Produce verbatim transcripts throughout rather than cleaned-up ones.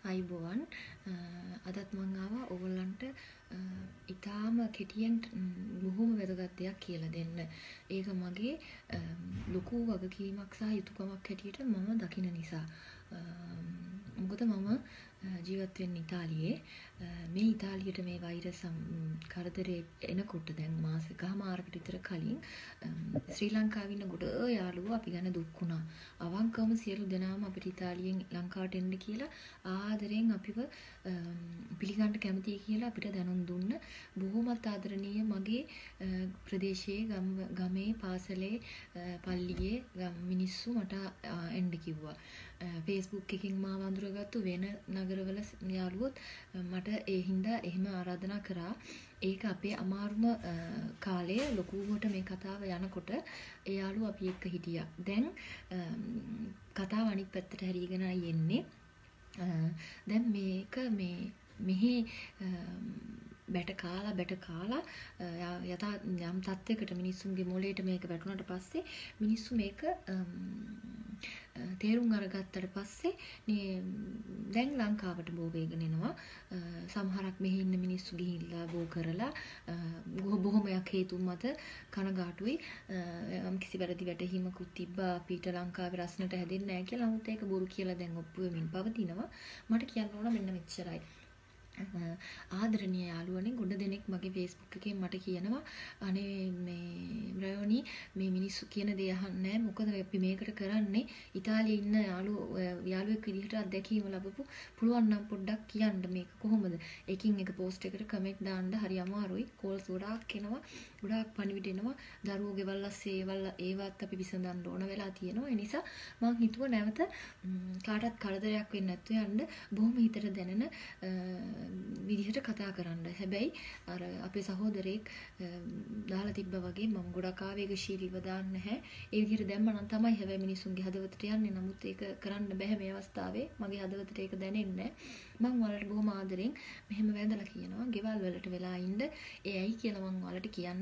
අයිබෝවන් අදත් මම ආවා ඔයගොල්ලන්ට ඊටාම කෙටියෙන් බොහොම වැදගත් දෙයක් කියලා දෙන්න. ඒක මගේ ලොකු වගකීමක් සහ යුතුයකමක් හැටියට මම දකින නිසා. මොකද මම ජීවත් වෙන්නේ ඉතාලියේ. මේ ඉතාලියට මේ වෛරස් කරදරේ එනකොට දැන් මාස එකමාරකට විතර කලින් ශ්‍රී ලංකාවේ ඉන්න ගොඩ යාළුවෝ අපි ගැන දුක් වුණා. අවංකවම සියලු දෙනාම අපිට ඉතාලියෙන් ලංකාවට එන්න කියලා ආදරෙන් අපිව පිළිගන්න කැමතියි කියලා අපිට දැනුම් දුන්න බොහොමත් ආදරණීය මගේ ප්‍රදේශයේ ගමේ පාසලේ පල්ලියේ මිනිස්සු මට එන්න කිව්වා. Facebook එකකින් මාව අඳුරගත්තු වෙන නගරවල යාළුවොත් මට ඒ හින්දා එහෙම ආරාධනා කරා. ඒක අපේ අමාරුම කාලයේ ලොකුවට මේ කතාව යනකොට ඒ යාළුවෝ අපි එක්ක හිටියා. දැන් කතාව අනිත් පැත්තට හැරීගෙනයි එන්නේ. දැන් මේක මේ මෙහි බැට කාලා බැට කාලා යථා යම් තත්යකට මිනිස්සුන්ගේ මොළයට මේක වැටුණාට පස්සේ මිනිස්සු මේක තේරුම් අරගත්තට පස්සේ දැන් ලංකාවට බෝ වේගෙන එනවා. සමහරක් මෙහි ඉන්න මිනිස්සු ගිහිල්ලා බෝ කරලා බොහොමයක් හේතුන් මත කනගාටුයි. යම් කිසි වැරදි වැටහීමකුත් තිබ්බා අපිට ලංකාවේ රස්නට හැදෙන්නේ නැහැ කියලා. නමුත් ඒක බොරු කියලා දැන් ඔප්පු වෙමින් පවතිනවා. මට කියන්න ඕන මෙන්න මෙච්චරයි. ආදරණීය යාළුවනේ ගොඩ දෙනෙක් මගේ Facebook එකෙන් මට කියනවා අනේ මේ රයෝනි මේ මිනිස්සු කියන දේ අහන්නේ මොකද අපි මේකට කරන්නේ ඉතාලියේ ඉන්න යාළුවෝ යාළුවෙක් විදිහට අත්දැකීම ලැබපු පුළුවන් නම් පොඩ්ඩක් කියන්න මේක කොහොමද එකින් එක පෝස්ට් එකකට කමෙන්ට් දාන්න හරි අමාරුයි කෝල්ස් ගොඩාක් එනවා ගොඩාක් පණිවිඩ එනවා දරුවෝ ගෙවල්ලා සේවල් ඒවත් අපි විසඳන්න ඕන වෙලා තියෙනවා ඒ නිසා මම හිතුවා නැවත කාටවත් කරදරයක් වෙන්නේ නැතුව යන්න බොහොම හිතට දැනෙන විදිහට කතා කරන්න. හැබැයි අර අපේ සහෝදරයෙක් දාලා තිබ්බා වගේ මම ගොඩක් ආවේගශීලීව දාන්නේ නැහැ. ඒ විදිහට දැම්ම නම් තමයි හැබැයි මිනිස්සුන්ගේ හදවතට යන්නේ. නමුත් ඒක කරන්න බෑ මේ අවස්ථාවේ. මගේ හදවතට ඒක දැනෙන්නේ නැහැ. මම ඔයාලට බොහොම ආදරෙන් මෙහෙම වැඳලා කියනවා. ගෙවල් වලට වෙලා ඉන්න. ඒ ඇයි කියලා මම ඔයාලට කියන්න.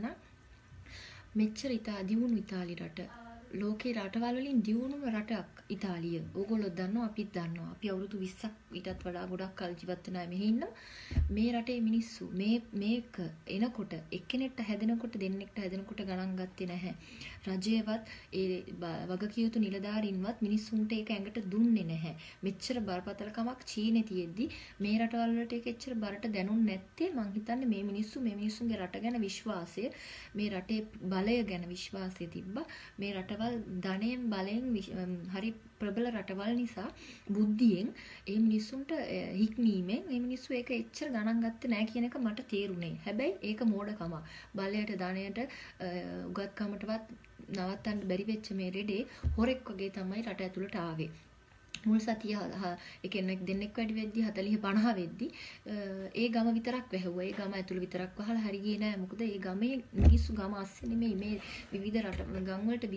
මෙච්චර ඉතා දියුණු ඉතාලි රට ලෝකේ රටවල් වලින් දියුණුම රටක් ඉතාලිය. ඕගොල්ලෝ දන්නවා අපිත් දන්නවා. අපි අවුරුදු විස්සක් ඊටත් වඩා ගොඩක් කල් ජීවත් වෙනා මෙහි ඉන්නවා. මේ රටේ මිනිස්සු මේ මේක එනකොට එක්කෙනෙක්ට හැදෙනකොට දෙන්නෙක්ට හැදෙනකොට ගණන් ගත්තේ නැහැ. රජයේවත් ඒ වගකිය යුතු නිලධාරීන්වත් මිනිස්සුන්ට ඒක ඇඟට දුන්නේ නැහැ. මෙච්චර බරපතලකමක් චීනේ තියෙද්දි මේ රටවල් වලට ඒක එච්චර බරට දැනුන්නේ නැත්තේ මං හිතන්නේ මේ මිනිස්සු මේ මිනිස්සුන්ගේ රට ගැන විශ්වාසය මේ රටේ බලය ගැන විශ්වාසය තිබ්බා. මේ රටවල් ධනයෙන් බලයෙන් හරි ප්‍රබල රටවල් නිසා බුද්ධියෙන් ඒ මිනිස්සුන්ට හික්මීමෙන් මේ මිනිස්සු ඒක එච්චර ගණන් ගත්තේ නැහැ කියන එක මට තේරුණේ. හැබැයි ඒක මෝඩකම. බලයට ධනයට උගත්කමටවත් නවත්තන්න බැරි වෙච්ච මේ රෙඩේ හොරෙක් වගේ තමයි රට ඇතුළට ආවේ. මුල් සතිය ඒ කියන්නේ දෙන්නෙක් වැඩි වෙද්දි හතළිහ පනහ වෙද්දි ඒ ගම විතරක් වැහුවා. ඒ ගම ඇතුළ විතරක් වහලා හරි ගියේ නෑ. මොකද ඒ ගමේ මිනිස්සු ගම අස්සේ නෙමෙයි මේ විවිධ රට ගම් වලට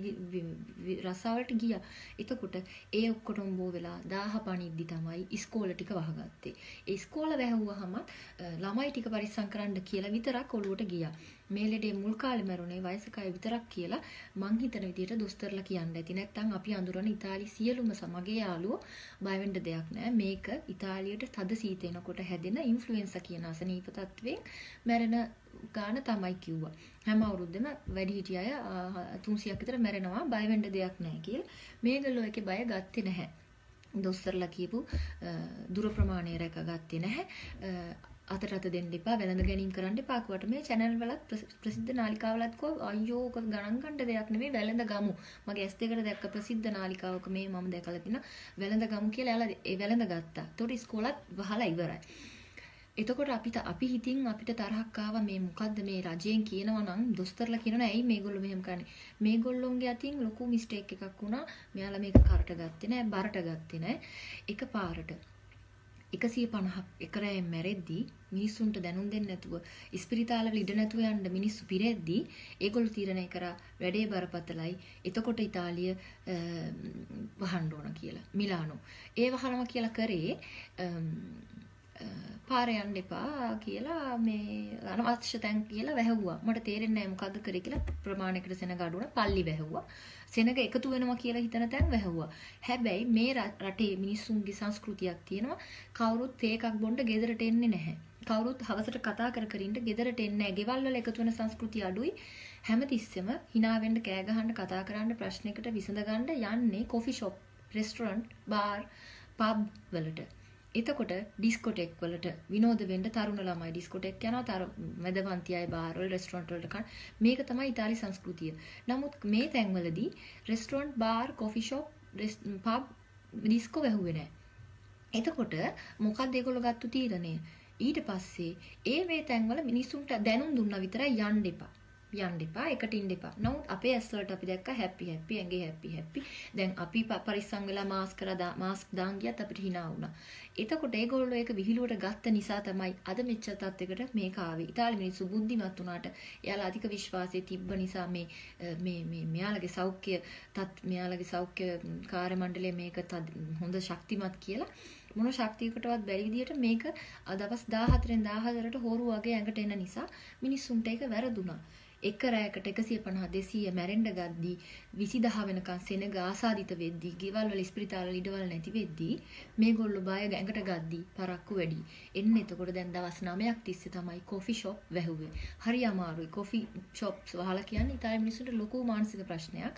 රසාවලට ගියා. එතකොට ඒ ඔක්කොටම බෝ වෙලා දාහ පණිද්දි තමයි ඉස්කෝල ටික වහගත්තේ. ඒ ඉස්කෝල වැහුවාම ළමයි ටික පරිස්සම් කරන්න කියලා විතරක් ඔළුවට ගියා. මේ ලෙඩේ මුල් කාලේ මරුනේ වයසක අය විතරක් කියලා මං හිතන විදිහට දොස්තරලා කියන්න ඇති. නැත්නම් අපි අඳුරන ඉතාලි සියලුම සමගයේ යාළුවෝ බය වෙන්න දෙයක් නැහැ. මේක ඉතාලියට තද සීත එනකොට හැදෙන ඉන්ෆ්ලුවෙන්සා කියන අසනීප තත්වයෙන් මැරෙන ගාන තමයි කිව්වා. හැම අවුරුද්දෙම වැඩි හිටිය අය තුන්සියයක් විතර මැරෙනවා. බය වෙන්න දෙයක් නැහැ කියලා. මේගොල්ලෝ ඒකේ බය ගත්තේ නැහැ. දොස්තරලා කියපු දුර ප්‍රමාණය රැකගත්තේ නැහැ. අතට අත දෙන්න එපා වැළඳ ගැනීම කරන්න එපා කිව්වට මේ channel වලත් ප්‍රසිද්ධ නාලිකාවලත් කෝ අයියෝ ඔක ගණන් ගන්න දෙයක් නෙමෙයි වැළඳ ගමු මගේ ඇස් දෙකට දැක්ක ප්‍රසිද්ධ නාලිකාවක මේ මම දැකලා තිනා වැළඳ ගමු කියලා එයාලා ඒ වැළඳ ගත්තා. ඒතකොට ඉස්කෝලත් වහලා ඉවරයි. එතකොට අපිට අපි හිතින් අපිට තරහක් ආවා මේ මොකද්ද මේ රජයෙන් කියනවා නම් දොස්තරලා කියනවා ඇයි මේගොල්ලෝ මෙහෙම කරන්නේ මේගොල්ලෝන්ගේ අතින් ලොකු මිස්ටේක් එකක් වුණා. මෙයාලා මේක කරට ගත්තේ නැහැ බරට ගත්තේ නැහැ. එකපාරට එකසිය පනහක් එකරෑයෙන් මැරෙද්දී මිනිස්සුන්ට දැනුම් දෙන්නේ නැතුව ඉස්පිරිතාලවල ඉඩ නැතුව යන්න මිනිස්සු පිරෙද්දී ඒගොල්ලෝ තීරණය කරා වැඩේ බරපතලයි. එතකොට ඉතාලිය වහන්න ඕන කියලා. මිලානෝ. ඒ වහනවා කියලා කරේ පාර යන්න එපා කියලා මේ අනවශ්‍ය තැන් කියලා වැහුවා. මට තේරෙන්නේ නැහැ මොකද්ද කරේ කියලා ප්‍රමාණයකට සෙනග අඩු වුණා. පල්ලි වැහුවා. සෙනග එකතු වෙනවා කියලා හිතන තැන් වැහුවා. හැබැයි මේ රටේ මිනිස්සුන්ගේ සංස්කෘතියක් තියෙනවා. කවුරුත් තේ එකක් බොන්න ගෙදරට එන්නේ නැහැ. කවුරුත් හවසට කතා කර කර ඉන්න ගෙදරට එන්නේ නැහැ. ගෙවල් වල එකතු වෙන සංස්කෘතිය අඩුයි. හැමතිස්සෙම hina වෙන්න කෑ ගහන්න කතා කරන්න ප්‍රශ්නයකට විසඳ ගන්න යන්නේ coffee shop, restaurant, bar, pub වලට. එතකොට ඩිස්කෝටෙක් වලට විනෝද වෙන්න තරුණ ළමයි ඩිස්කෝටෙක් යනවා, තර මැදපන්ති අය බාර් වල, රෙස්ටොරන්ට් වලට කන. මේක තමයි ඉතාලි සංස්කෘතිය. නමුත් මේ තැන්වලදී restaurant, bar, coffee shop, pub, disco වැහුවේ නැහැ. එතකොට මොකක්ද ඒගොල්ලෝ ගත්තු තීරණය? ඊට පස්සේ ඒ මේ තැන්වල මිනිස්සුන්ට දැනුම් දුන්නා විතරයි යන්න එපා. යන්න එපා, එකට ඉන්න එපා. නමුත් අපේ ඇස් වලට අපි දැක්ක හැපි හැපි, ඇඟේ හැපි හැපි. දැන් අපි පරිස්සම් වෙලා මාස්ක් කරලා මාස්ක් දාන් ගියත් අපිට hina වුණා. එතකොට ඒගොල්ලෝ ඒක විහිළුවට ගත්ත නිසා තමයි අද මෙච්චර තත්යකට මේක ආවේ. ඉතාලි මිනිස්සු බුද්ධිමත් වුණාට එයාලා අධික විශ්වාසය තිබ්බ නිසා මේ මේ මේ මෙයාලගේ සෞඛ්‍ය තත් මෙයාලගේ සෞඛ්‍ය කාර්ය මණ්ඩලය මේක හොඳ ශක්තිමත් කියලා මොන ශක්තියකටවත් බැරි විදියට මේක දවස් දාහතරෙන් දාහතරට හොරු වගේ ඇඟට එන නිසා මිනිස්සුන්ට ඒක වැරදුනා. එක රැයකට එකසිය පනහ දෙසීය මැරෙන්න ගද්දී විසිදහ වෙනකන් සෙනග ආසාදිත වෙද්දී ගෙවල් වල ස්පිරිතාල ලිඩවල නැති වෙද්දී මේගොල්ලෝ බය ඇඟට ගද්දී පරක්කු වැඩි. එන්න එතකොට දැන් දවස් නවයක් තිස්සේ තමයි කොෆි ෂොප් වැහුවේ. හරි අමාරුයි. කොෆි ෂොප්ස් වහලා කියන්නේ ඉතාලි මිනිස්සුන්ට ලොකු මානසික ප්‍රශ්නයක්.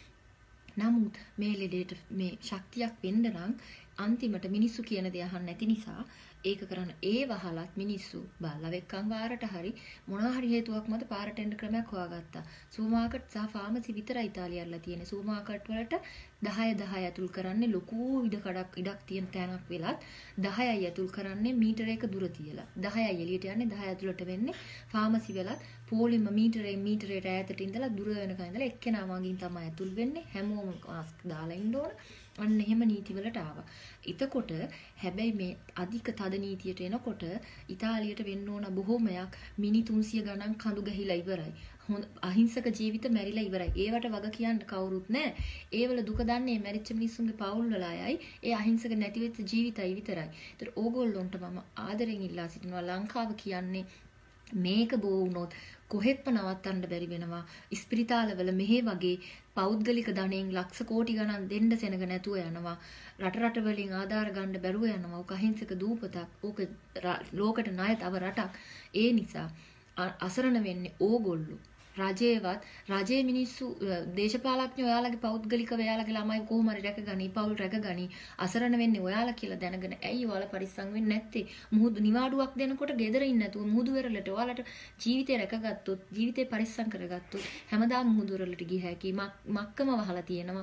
නමුත් මේ ලෙඩේට මේ ශක්තියක් වෙන්න නම් අන්තිමට මිනිස්සු කියන දේ අහන්න නැති නිසා ඒක කරන ඒ වහලත් මිනිස්සු බල්ලවෙක්කන් වාරට හරි මොනවා හරි හේතුවක් මත පාරට එන්න ක්‍රමයක් හොයාගත්තා. සුපර් මාකට් සහ ෆාමසි විතරයි ඉතාලියල්ලා තියෙන්නේ. සුපර් මාකට් වලට දහය දහය ඇතුල් කරන්නේ ලොකු ඉඩ කඩක් ඉඩක් තියෙන තැනක් වෙලත් දහයයි ඇතුල් කරන්නේ මීටරයක දුර තියලා. දහයයි එළියට යන්නේ දහය ඇතුළට වෙන්නේ. ෆාමසි වලත් පොලිම මීටරයෙන් මීටරයට ඈතට ඉඳලා දුර වෙනකන් ඉඳලා එක්කෙනා වගින් තමයි ඇතුල් වෙන්නේ. හැමෝම මාස්ක් දාලා ඉන්න ඕන. අන්න එහෙම නීතිවලට ආවා. එතකොට හැබැයි මේ අධික තද නීතියට එනකොට ඉතාලියට වෙන්න ඕන බොහොමයක් මිනි තුන්සිය ගණන් කඳු ගහිලා ඉවරයි. හොඳ අහිංසක ජීවිත මැරිලා ඉවරයි. ඒවට වග කියන්න කවුරුත් නැහැ. ඒවල දුක දන්නේ මැරිච්ච මිනිස්සුන්ගේ පවුල් වල අයයි. ඒ අහිංසක නැති වෙච්ච ජීවිතයි විතරයි. ඒතර ඕගොල්ලොන්ට මම ආදරෙන් ඉල්ලා සිටිනවා ලංකාව කියන්නේ මේක බෝ වුණොත් කොහෙත්ම නවත්තන්න බැරි වෙනවා. ඉස්පිරිතාලවල මෙහෙ වගේ පෞද්ගලික ධනෙන් ලක්ෂ කෝටි ගණන් දෙන්න සෙනග නැතුව යනවා. රට රට වලින් ආධාර ගන්න බැරුව යනවා. ඕක අහිංසක දූපතක්. ඕක ලෝකට ණය තව රටක්. ඒ නිසා අසරණ වෙන්නේ ඕගොල්ලෝ. රජේවත් රජයේ මිනිස්සු දේශපාලඥයෝ ඔයාලගේ පෞද්ගලිකව ඔයාලගේ ළමයි කොහොම හරි රැකගනි, පවුල් රැකගනි. අසරණ වෙන්නේ ඔයාලා කියලා දැනගෙන ඇයි ඔයාලා පරිස්සම් වෙන්නේ නැත්තේ? මුහුදු නිවාඩුවක් දෙනකොට ගෙදර ඉන්න නැතුව මුහුදු වෙරළට ඔයාලට ජීවිතේ රැකගත්තොත්, ජීවිතේ පරිස්සම් කරගත්තොත් හැමදාම මුහුදු වෙරළට ගිය හැකි. මක්කම වහලා තියෙනවා.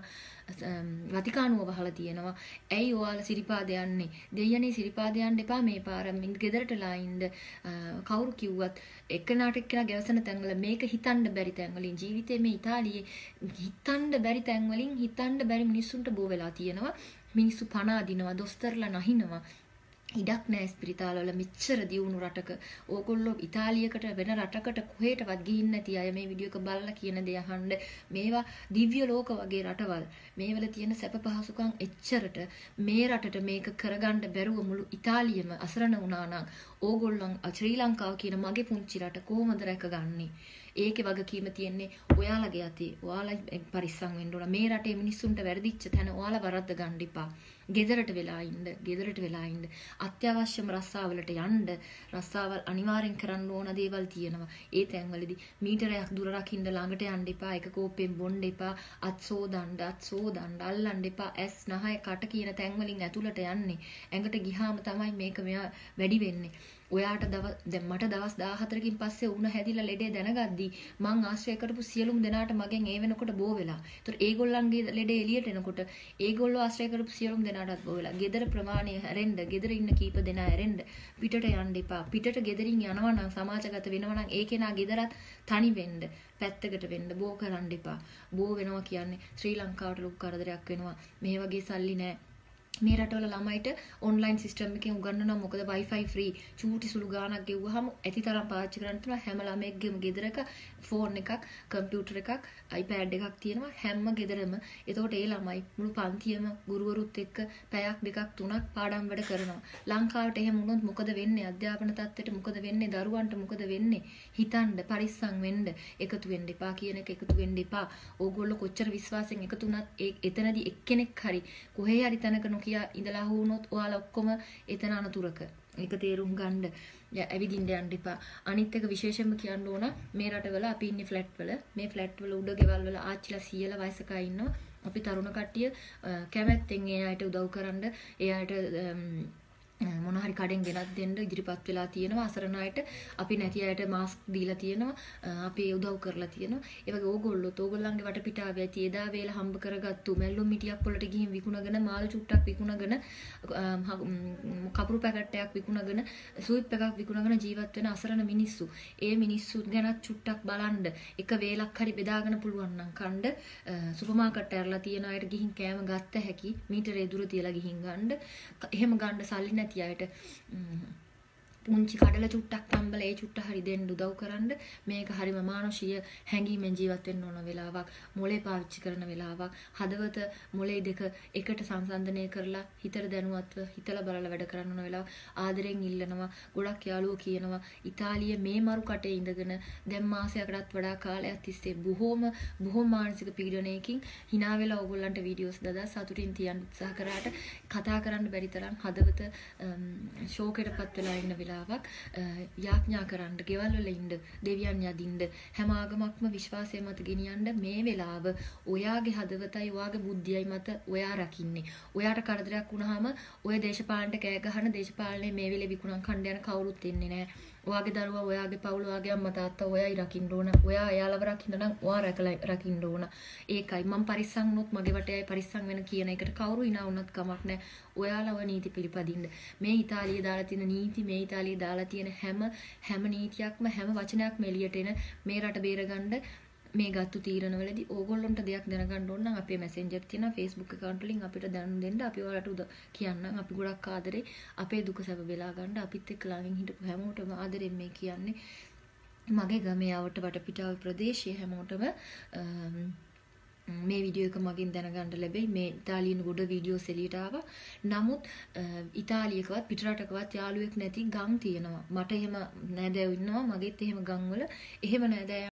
වතිකානුව වහලා තියෙනවා. ඇයි ඔයාලා සිරිපාද යන්නේ? දෙයයනේ සිරිපාද යන්න එපා මේ පාර ගෙදරටලා ඉන්න. කවුරු කිව්වත් එක්කෙනාට එක්කෙනා ගැවසෙන තැන්වල මේක හිතන්න බැරි තැන්වලින් ජීවිතේ මේ ඉතාලියේ හිතන්න බැරි තැන්වලින් හිතන්න බැරි මිනිස්සුන්ට බෝ වෙලා තියෙනවා. මිනිස්සු පණ අදිනවා, දොස්තරලා නැහිනවා. ඉඩක් නැහැ ස්පිරිතාලවල මෙච්චර දියුණු රටක. ඕගොල්ලෝ ඉතාලියකට වෙන රටකට කොහෙටවත් ගිහින් නැති අය මේ වීඩියෝ එක බලලා කියන දේ අහන්න. මේවා දිව්‍ය ලෝක වගේ රටවල්. මේවල තියෙන සැප පහසුකම් එච්චරට මේ රටට මේක කරගන්න බැරුව මුළු ඉතාලියම අසරණ වුණා නම් ඕගොල්ලන් ශ්‍රී ලංකාව කියන මගේ පුංචි රට කොහොමද රැකගන්නේ? ඒකේ වගකීම තියෙන්නේ ඔයාලගේ අතේ. ඔයාලා පරිස්සම් වෙන්න ඕන. මේ රටේ මිනිස්සුන්ට වැරදිච්ච තැන ඔයාලා වරද්ද ගන්න එපා. ගෙදරට වෙලා ඉන්න, ගෙදරට වෙලා ඉන්න. අත්‍යවශ්‍යම රස්සාවලට යන්න. රස්සාවල් අනිවාර්යෙන් කරන්න ඕන දේවල් තියෙනවා. ඒ තැන්වලදී මීටරයක් දුර රකින්න ළඟට යන්න එපා. එක කෝප්පෙන් බොන්න එපා. අත් සෝදන්න, අත් සෝදන්න, අල්ලන්න එපා. ඇස්, නහය, කට කියන තැන්වලින් ඇතුළට යන්නේ. ඇඟට ගිහාම තමයි මේක මෙයා වැඩි වෙන්නේ. ඔයාට දැන් මට දවස් දාහතරකින් පස්සේ උණ හැදිලා ලෙඩේ දැනගද්දී මං ආශ්‍රය කරපු සියලුම දෙනාට මගෙන් ඒ වෙනකොට බෝ වෙලා. ඒතර ඒගොල්ලන්ගේ ලෙඩේ එළියට එනකොට ඒගොල්ලෝ ආශ්‍රය කරපු සියලුම දෙනාටත් බෝ වෙලා. ගෙදර ප්‍රමාණය හැරෙන්න, ගෙදර ඉන්න කීප දෙනා හැරෙන්න, පිටට යන්න එපා. පිටට ගෙදරින් යනවා නම් සමාජගත වෙනවා නම් ඒ කෙනා ගෙදරත් තනි වෙන්න, පැත්තකට වෙන්න, බෝ කරන්න එපා. බෝ වෙනවා කියන්නේ ශ්‍රී ලංකාවට ලොකු කරදරයක් වෙනවා. මේ වගේ සල්ලි නැහැ. මේ රටවල ළමයිට ඔන්ලයින් සිස්ටම් එකෙන් උගන්වනවා මොකද Wi-Fi free චූටි සුළු ගාණක් ගෙවුවාම ඇති තරම් පාවිච්චි කරන්න පුළුවන් හැම ළමයෙක්ගේම ගෙදරක ෆෝන් එකක් කම්පියුටර් එකක් iPad එකක් තියෙනවා හැම ගෙදරම එතකොට ඒ ළමයි මුළු පන්තියම ගුරුවරුත් එක්ක පැයක් දෙකක් තුනක් පාඩම් වැඩ කරනවා ලංකාවට එහෙම වුණොත් මොකද වෙන්නේ අධ්‍යාපන තත්ත්වයට මොකද වෙන්නේ දරුවන්ට මොකද වෙන්නේ හිතන්න පරිස්සම් වෙන්න එකතු වෙන්න එපා කියන එක එකතු වෙන්න එපා ඕගොල්ලෝ කොච්චර විශ්වාසයෙන් එකතු වුණත් ඒ එතනදී එක්කෙනෙක් හරි කොහේ හරි තැනක නොකිය ඉඳලා වුණොත් ඔයාලා ඔක්කොම එතන අනතුරක ඒක තේරුම් ගන්න ඇවිදින්න යන්න එපා අනිත් එක විශේෂයෙන්ම කියන්න ඕන මේ රටවල අපි ඉන්නේ ෆ්ලැට් වල මේ ෆ්ලැට් වල උඩ ගෙවල් වල ආච්චිලා සීයලා වයසක අය ඉන්නවා අපි තරුණ කට්ටිය කැමැත්තෙන් ඒ අයට උදව් කරන්න ඒ අයට මොන හරි කඩෙන් ගෙනත් දෙන්න ඉදිරිපත් වෙලා තියෙනවා අසරණ අයට අපි නැති අයට මාස්ක් දීලා තියෙනවා අපි උදව් කරලා තියෙනවා ඒ වගේ ඕගොල්ලොත් ඕගොල්ලන්ගේ වටපිටාවේ ඇති එදා වේල හම්බ කරගත්තු මැල්ලුම් මිටියක් පොළට ගිහින් විකුණගෙන මාළු චුට්ටක් විකුණගෙන කපුරු පැකට්ටයක් විකුණගෙන සුවිප් එකක් විකුණගෙන ජීවත් වෙන අසරණ මිනිස්සු ඒ මිනිස්සු ගැනත් චුට්ටක් බලන්න එක වේලක් හරි බෙදාගෙන පුළුවන් නම් කණ්ඩ සුපර් මාකට් ඇරලා තියෙන අයට ගිහින් කෑම ගත්ත හැකි මීටරේ දුර තියලා ගිහින් ගන්න එහෙම ගන්න සල්ලි නැති අයට පුංචි කඩල චුට්ටක් තම්බලා ඒ චුට්ට හරි දෙන්න උදව් කරන්න මේක හරිම මානසික හැඟීමෙන් ජීවත් වෙන්න ඕන වෙලාවක් මොලේ පාවිච්චි කරන වෙලාවක් හදවත මොලේ දෙක එකට සංසන්දනය කරලා හිතට දැනුවත්ව හිතලා බලලා වැඩ කරන්න ඕන වෙලාවක් ආදරෙන් ඉල්ලනවා ගොඩක් යාළුවෝ කියනවා ඉතාලියේ මේ මරු කටේ ඉඳගෙන දැන් මාසයකටත් වඩා කාලයක් තිස්සේ බොහෝම බොහෝම මානසික පීඩනයකින් hina වෙලා ඕගොල්ලන්ට වීඩියෝස් දාලා සතුටින් තියන්න උත්සාහ කරාට කතා කරන්න බැරි තරම් හදවත ෂෝකයටපත් වෙලා ඉන්න වෙලාව යාඥා කරන්න, ගෙවල් වල ඉන්න, දෙවියන් යදින්න, හැම ආගමක්ම විශ්වාසය මත ගෙනියන්න මේ වෙලාව ඔයාගේ හදවතයි ඔයාගේ බුද්ධියයි මත ඔයා රකින්නේ. ඔයාට කරදරයක් වුණාම ඔය දේශපාලනට කෑ ගහන දේශපාලනේ මේ වෙලේ විකුණන් කණ්ඩ යන කවුරුත් එන්නේ නැහැ. ඔයාගේ දරුවා, ඔයාගේ පවුල, ඔයාගේ අම්මා තාත්තා ඔයයි රකින්න ඕන. ඔයා එයාලව රකින්න නම් ඔයා රැකලා රකින්න ඕන. ඒකයි මම පරිස්සම් වුණොත් මගේ වටේයි පරිස්සම් වෙන කියන එකට කවුරු ඉනා වුණත් කමක් නැහැ. ඔයාලව නීති පිළිපදින්න. මේ ඉතාලියේ දාලා තියෙන නීති, මේ ඉතාලියේ දාලා තියෙන හැම හැම නීතියක්ම හැම වචනයක්ම එළියට එන මේ රට බේරගන්න මේ ගත්තු තීරණවලදී ඕගොල්ලොන්ට දෙයක් දැනගන්න ඕන නම් අපේ මැසෙන්ජර් තියෙනවා Facebook account වලින් අපිට දැනුම් දෙන්න අපි ඔයාලට උද කියන්නම් අපි ගොඩක් ආදරේ අපේ දුක සැප බෙලා ගන්න අපිත් එක්ක ළඟින් හිටපු හැමෝටම ආදරෙන් මේ කියන්නේ මගේ ගමේ ආවට වටපිටාව ප්‍රදේශයේ හැමෝටම මේ වීඩියෝ එක මගින් දැනගන්න ලැබෙයි මේ ඉතාලියන් ගොඩ වීඩියෝස් එළියට ආවා. නමුත් ඉතාලියකවත් පිටරටකවත් යාළුවෙක් නැති ගම් තියෙනවා. මට එහෙම නෑදෑයෝ ඉන්නවා. මගෙත් එහෙම ගම් වල එහෙම නෑදෑයෝ